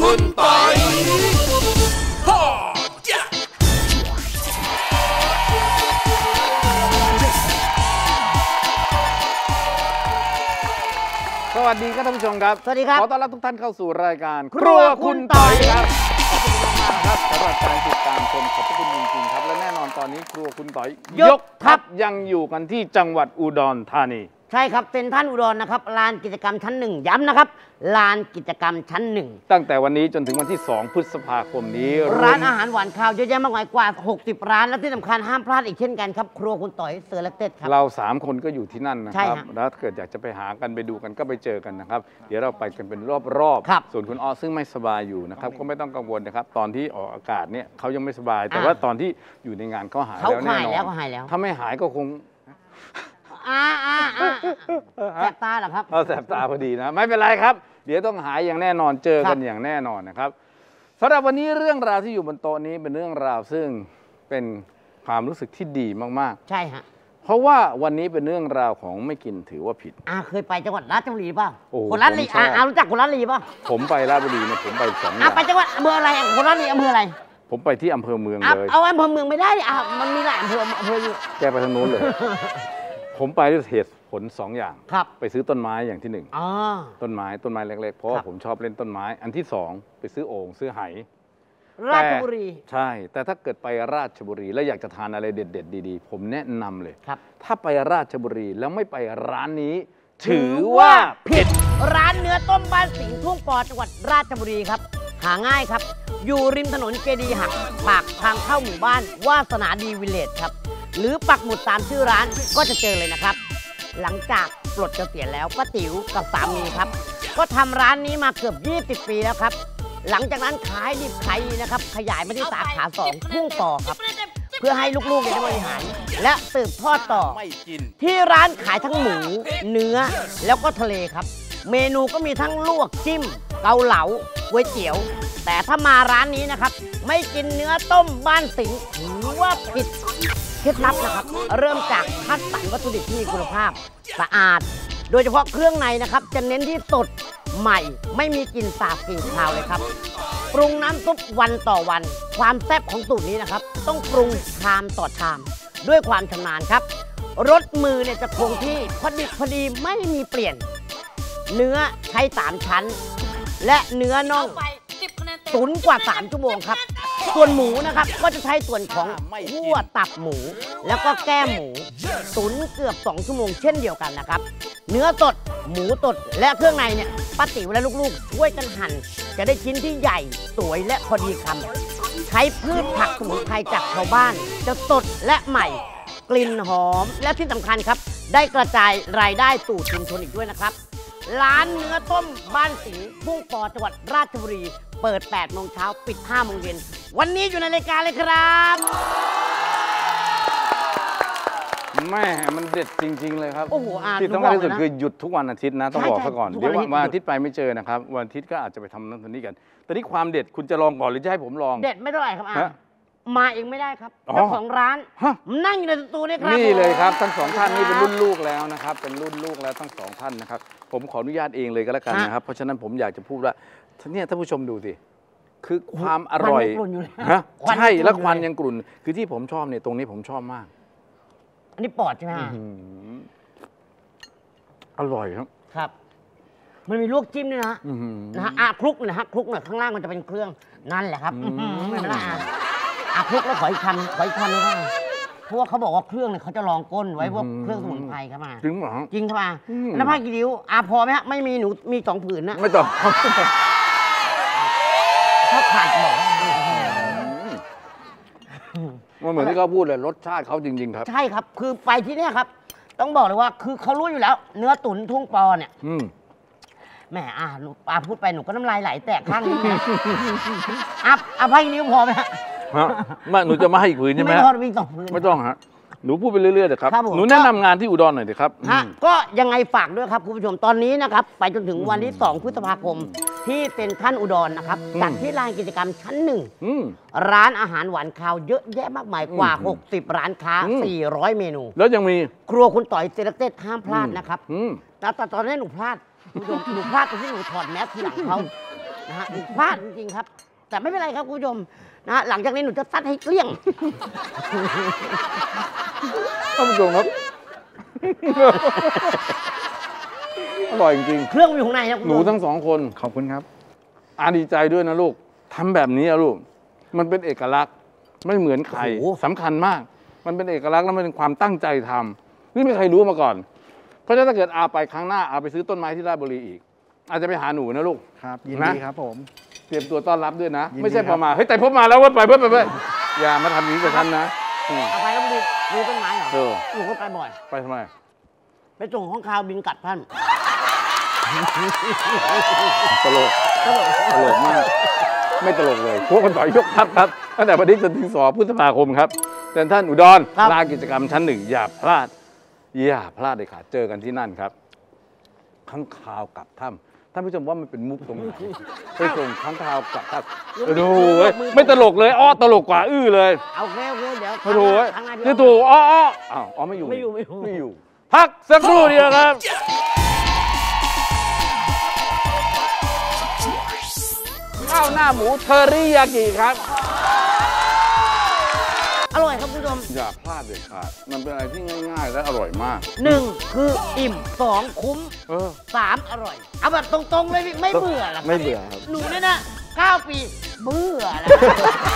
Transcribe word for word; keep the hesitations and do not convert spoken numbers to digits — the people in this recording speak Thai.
คุณปอยสวัสดีครับท่านผู้ชมครับสวัสดีครับขอต้อนรับทุกท่านเข้าสู่รายการครัวคุณต่อยครับขอบคุณมากๆครับสำหรับการติดตามชมขอบคุณจริงๆครับและแน่นอนตอนนี้ครัวคุณต่อยยกทัพยังอยู่กันที่จังหวัดอุดรธานีใช่ครับเซ็นทรัลอุดรนะครับลานกิจกรรมชั้นหนึ่งย้ำนะครับลานกิจกรรมชั้นหนึ่งตั้งแต่วันนี้จนถึงวันที่สองพฤษภาคมนี้ร้านอาหารหวานข้าวเยอะแยะมากมายกว่าหกสิบร้านและที่สำคัญห้ามพลาดอีกเช่นกันครับครัวคุณต่อยเสือและเต็ดครับเราสามคนก็อยู่ที่นั่นนะครับแล้วเกิดอยากจะไปหากันไปดูกันก็ไปเจอกันนะครับเดี๋ยวเราไปกันเป็นรอบๆส่วนคุณอ้อซึ่งไม่สบายอยู่นะครับก็ไม่ต้องกังวลนะครับตอนที่ออกอากาศเนี่ยเขายังไม่สบายแต่ว่าตอนที่อยู่ในงานเขาหายแล้วแน่นอนถ้าไม่หายก็คงอ่าอ่าอ่าแสบตาเหรอครับเออแสบตาพอดีนะไม่เป็นไรครับเดี๋ยวต้องหายอย่างแน่นอนเจอกันอย่างแน่นอนนะครับสำหรับวันนี้เรื่องราวที่อยู่บนโต๊ะนี้เป็นเรื่องราวซึ่งเป็นความรู้สึกที่ดีมากๆใช่ฮะเพราะว่าวันนี้เป็นเรื่องราวของไม่กินถือว่าผิดอ่าเคยไปจังหวัดราชบุรีป่ะคนราชบุรีอ่ารู้จักคนราชบุรีป่ะผมไปราชบุรีเนี่ยผมไปสองอ่าไปจังหวัดอำเภออะไรคนราชบุรีอำเภออะไรผมไปที่อำเภอเมืองเลยเอาอำเภอเมืองไม่ได้อ่ะมันมีหลายอำเภออำเภออยู่แกไปทางโน้นเลยผมไปด้วยเหตุผลสองอย่างครับไปซื้อต้นไม้อย่างที่หนึ่งต้นไม้ต้นไม้เล็กๆเพราะว่าผมชอบเล่นต้นไม้อันที่สองไปซื้อโอ่งซื้อไหราชบุรีใช่แต่ถ้าเกิดไปราชบุรีแล้วอยากจะทานอะไรเด็ดๆดีๆผมแนะนำเลยครับถ้าไปราชบุรีแล้วไม่ไปร้านนี้ถือว่าผิดร้านเนื้อต้มบ้านสิงห์ทุ่งปอจังหวัดราชบุรีครับหาง่ายครับอยู่ริมถนนเจดีย์หักปากทางเข้าหมู่บ้านวาสนาดีวิลเลจครับหรือปักหมุดตามชื่อร้านก็จะเจอเลยนะครับหลังจากปลดเกษียณแล้วป้าติ๋วกับสามีครับก็ทำร้านนี้มาเกือบยี่สิบปีแล้วครับหลังจากนั้นขายดิบขายดีนะครับขยายมาที่สาขาสองทุ่งต่อครับเพื่อให้ลูกๆได้บริหารและสืบทอดต่อที่ร้านขายทั้งหมูเนื้อแล้วก็ทะเลครับเมนูก็มีทั้งลวกจิ้มเกาเหลาก๋วยเตี๋ยวแต่ถ้ามาร้านนี้นะครับไม่กินเนื้อต้มบ้านสิงห์ถือว่าผิดเคล็ดลับนะครับเริ่มจากคัดสรรวัตถุดิบที่มีคุณภาพสะอาดโดยเฉพาะเครื่องในนะครับจะเน้นที่สดใหม่ไม่มีกลิ่นสาบกลิ่นคาวเลยครับปรุงน้ำซุปวันต่อวันความแซ่บของสูตรนี้นะครับต้องปรุงชามต่อชามด้วยความชำนาญครับรสมือเนี่ยจะคงที่พอดีพอดีไม่มีเปลี่ยนเนื้อใช้สามชั้นและเนื้อน่องตุ๋นกว่าสามชั่วโมงครับส่วนหมูนะครับก็จะใช้ส่วนของคั่วตับหมูแล้วก็แก้มหมูตุ๋นเกือบสองชั่วโมงเช่นเดียวกันนะครับเนื้อสดหมูสดและเครื่องในเนี่ยป้าติ๋วและลูกๆช่วยกันหั่นจะได้ชิ้นที่ใหญ่สวยและพอดีคำใช้พืชผักสมุนไพรจากชาวบ้านจะสดและใหม่กลิ่นหอมและที่สำคัญครับได้กระจายรายได้สู่ชุมชนอีกด้วยนะครับร้านเนื้อต้มบ้านสิงห์ทุ่งปอจังหวัดราชบุรีเปิดแปดโมงเช้าปิดห้าโมงเย็นวันนี้อยู่ในรายการเลยครับแม่มันเด็ดจริงๆเลยครับโอ้โหอ่านที่สำคัญที่สุดคือหยุดทุกวันอาทิตย์นะต้องบอกซะก่อนเดี๋ยววันอาทิตย์ไปไม่เจอนะครับวันอาทิตย์ก็อาจจะไปทำนั่นทำนี่กันแต่นี่ความเด็ดคุณจะลองก่อนหรือจะให้ผมลองเด็ดไม่เท่าไหร่ครับอ่ะมาเองไม่ได้ครับเจ้าของร้านนั่งอยู่ในสตูนี่ครับนี่เลยครับทั้งสองท่านนี่เป็นรุ่นลูกแล้วนะครับเป็นรุ่นลูกแล้วทั้งสองท่านนะครับผมขออนุญาตเองเลยก็แล้วกันนะครับเพราะฉะนั้นผมอยากจะพูดว่าเนี่ยท่านผู้ชมดูสิคือความอร่อยนะใช่แล้วควันยังกลุ่นคือที่ผมชอบเนี่ยตรงนี้ผมชอบมากอันนี้ปอดใช่ไหมอร่อยครับครับมันมีลวกจิ้มด้วยนะนะฮะอ่ะคลุกนะฮะคลุกเนี่ยข้างล่างมันจะเป็นเครื่องนั่นแหละครับไม่เป็นไรอ่ะคลุกแล้วขออีกคำขออีกคำนึงครับเพราะว่าเขาบอกว่าเครื่องเนี่ยเขาจะรองก้นไว้พวกเครื่องสมุนไพรครับมาจริงเหรอจริงครับมาแล้วผ้ากีริ้วอ่ะพอไหมฮะไม่มีหนูมีสองผืนนะไม่ต้องถ้าขาดบอกมันเหมือนที่เขาพูดเลยรสชาติเขาจริงๆครับใช่ครับคือไปที่นี่ครับต้องบอกเลยว่าคือเขารู้อยู่แล้วเนื้อตุ๋นทุ่งปอเนี่ยแหมอ่ะหนูอาพูดไปหนูก็น้ำลายไหลแตกข้างนี้อัพอัพให้นิ้วพอไหมฮะไม่หนูจะมาให้อีกผืนใช่ไหมไม่ต้องวิ่งสองผืนไม่ต้องฮะหนูพูดไปเรื่อยๆเถอะครับหนูแนะนำงานที่อุดรหน่อยเถอะครับก็ยังไงฝากด้วยครับคุณผู้ชมตอนนี้นะครับไปจนถึงวันที่สองพฤษภาคมที่เซ็นทรัลอุดรนะครับจัดที่ลานกิจกรรมชั้นหนึ่งร้านอาหารหวานข้าวเยอะแยะมากมายกว่าหกสิบร้านค้าสี่ร้อยเมนูแล้วยังมีครัวคุณต่อยเซเลเต็ดห้ามพลาดนะครับแต่ตอนนี้หนูพลาดหนูพลาดตอนที่หนูถอดแมสทีหลังเขานะฮะพลาดจริงๆครับ แต่ไม่เป็นไรครับคุณผู้ชมนะฮะหลังจากนี้หนูจะซัดให้เกลี้ยงท่านผู้ชมครับ อร่อยจริงเครื่องอยู่ข้างในครับๆหนูทั้งสองคนขอบคุณครับอาดีใจด้วยนะลูกทำแบบนี้อะลูกมันเป็นเอกลักษณ์ไม่เหมือนใครสำคัญมาก มันเป็นเอกลักษณ์แล้วมันเป็นความตั้งใจทำนี่ไม่มีใครรู้มาก่อน เพราะฉะนั้นถ้าเกิดอาไปครั้งหน้าอาไปซื้อต้นไม้ที่ราชบุรีอีก อาจจะไปหาหนูนะลูกครับยินนะดีครับผมเตรียมตัวต้อนรับด้วยนะยินดีไม่ใช่ครัปบระมาณเฮ้ยแต่พบมาแล้วเว่าไปเพื่อไปเพื่ออย่ามาทำอย่างนี้กับฉันนะอืมเอาไปแล้วดูดูต้นไม้เหรอเออหนูก็ไปบ่อยไปทำไมไปส่งข้างคาวบินกัดท่านตลกตลกมาก ไม่ตลกเลยพวกคนต่อยยกทัพครับตั้งแต่วันนี้จนถึงสองพฤษภาคมครับแต่ท่านอุดรครับลานกิจกรรมชั้นหนึ่งอย่าพลาด อย่าพลาดเลยค่ะเจอกันที่นั่นครับข้างคาวกลับถ้ำท่านผู้ชมว่ามันเป็นมุกตรงไหนไปส่งข้างคาวกลับถ้ำดูเว้ยไม่ตลกเลยอ้อตลกกว่าอื้อเลยเอาโอเคโอเคเดี๋ยวไม่ถูกเว้ยครั้งหน้านี่ถูกอ้ออ้ออ้าวอ้อไม่อยู่ไม่อยู่ไม่อยู่ไม่อยู่ พักสักครู่เดียวครับ ข้าวหน้าหมูเทอริยากิครับอร่อยครับคุณผู้ชมอย่าพลาดเด็ดขาดมันเป็นอะไรที่ง่ายๆ และอร่อยมากหนึ่งคืออิ่มสองคุ้มเออสามอร่อย เอาแบบตรงๆเลยพี่ไม่เบื่อหรอกไม่เบื่อครับหนูเนี่ยนะเก้าปีเบื่อแล้ว